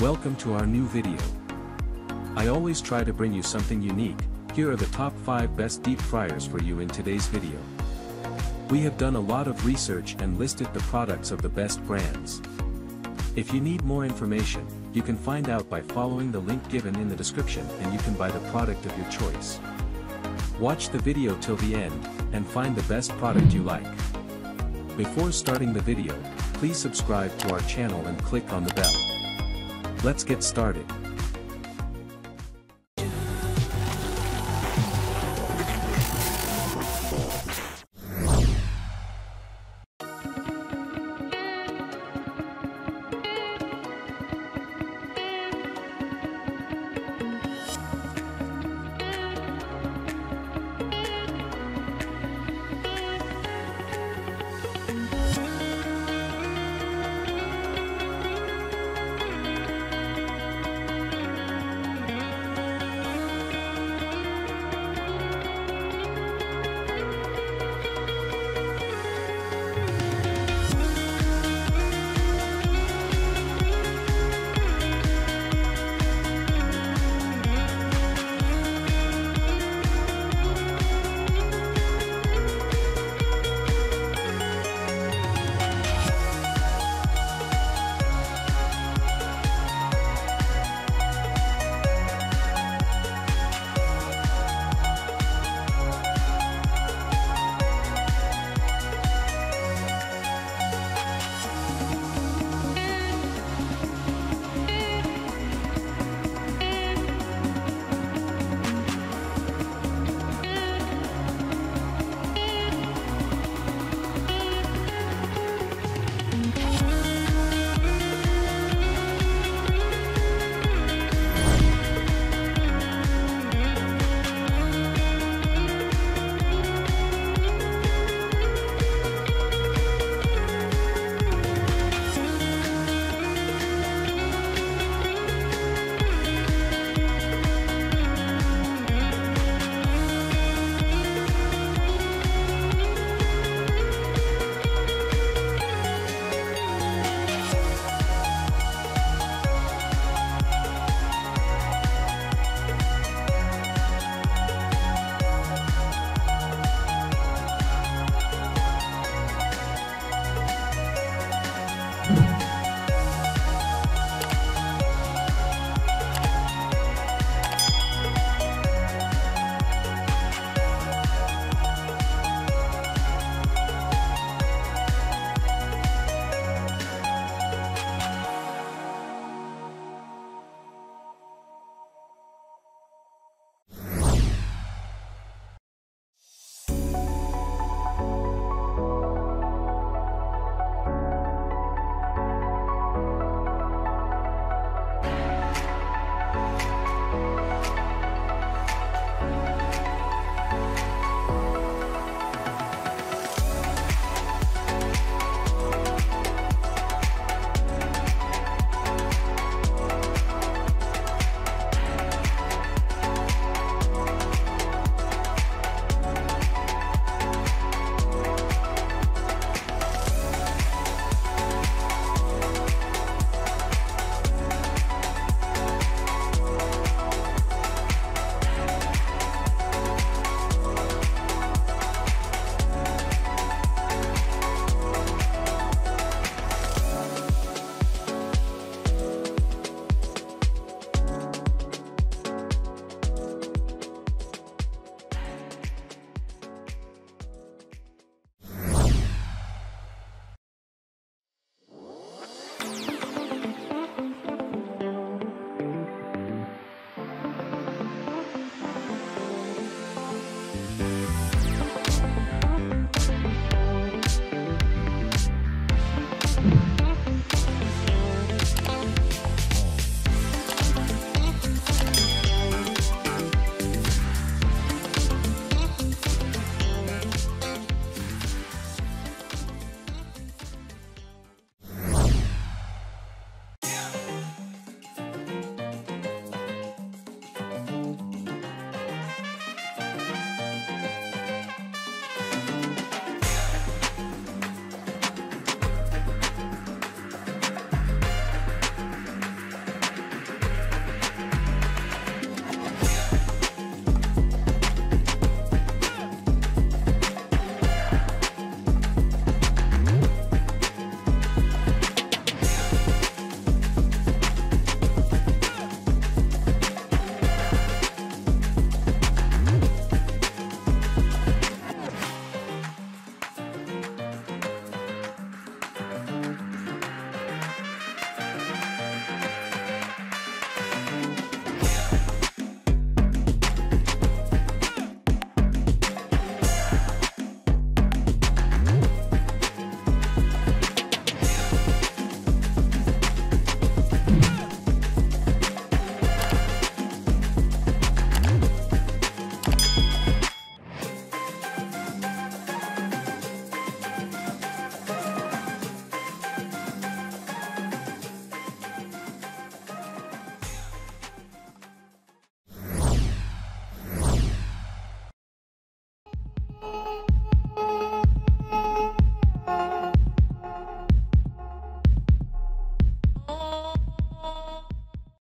Welcome to our new video. I always try to bring you something unique. Here are the top 5 best deep fryers for you in today's video. We have done a lot of research and listed the products of the best brands. If you need more information, you can find out by following the link given in the description and you can buy the product of your choice. Watch the video till the end, and find the best product you like. Before starting the video, please subscribe to our channel and click on the bell. Let's get started.